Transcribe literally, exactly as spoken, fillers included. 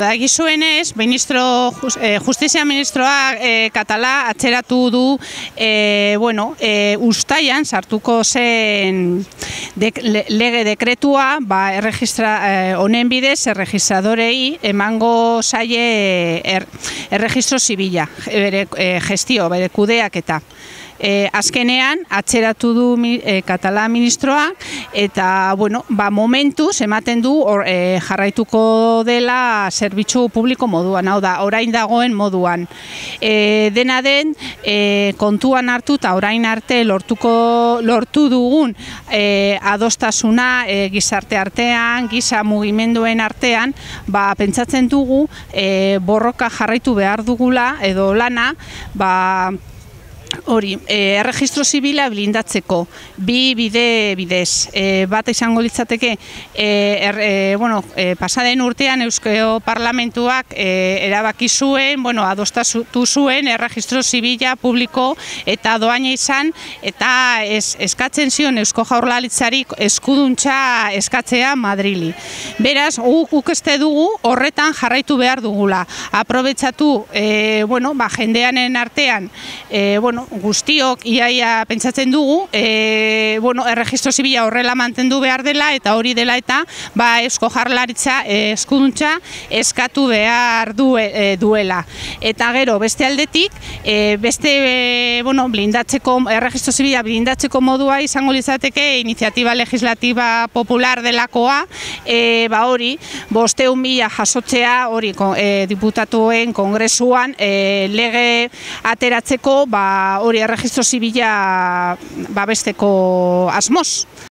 Dakizuenez, ministro, justizia ministroa e, katala atzeratu du e, bueno, e, ustaian sartuko zen de, lege dekretua ba, erregistra, e, honen bidez erregistradorei emango zaie er, erregistro zibila, bere e, gestio, bere kudeaketa. E, azkenean, atzeratu du e, katala ministroa eta bueno, ba, momentuz ematen du or, e, jarraituko dela zerbitzu publiko moduan, hau da, orain dagoen moduan. E, dena den, e, kontuan hartu eta orain arte lortuko, lortu dugun e, adostasuna e, gizarte artean, giza mugimenduen artean, ba, pentsatzen dugu e, borroka jarraitu behar dugula edo lana, ba, hori, e, erregistro zibila blindatzeko, bi bide bidez. E, bat izango litzateke, e, er, e, bueno, e, pasaden urtean Euskal Parlamentuak e, erabaki zuen, bueno, adostatu zuen erregistro zibila publiko eta doaina izan, eta ez, eskatzen zion Eusko Jaurlaritzari eskuduntza eskatzea Madrili. Beraz, guk uste dugu horretan jarraitu behar dugula. Aprobetxatu, e, bueno, ba, jendeanen artean, e, bueno, guztiok iaia pentsatzen dugu, e, bueno, erregistro zibila horrela mantendu behar dela eta hori dela eta ba, Eusko Jaurlaritza e, eskuduntza eskatu behar du, e, duela. Eta gero, beste aldetik, e, beste e, bueno, blindatzeko, erregistro zibila blindatzeko modua izango litzateke iniziatiba legislativa popular delakoa, e, ba hori, bosteun mila jasotzea hori e, diputatuen kongresuan e, lege ateratzeko, ba hori erregistro zibila babesteko asmoz.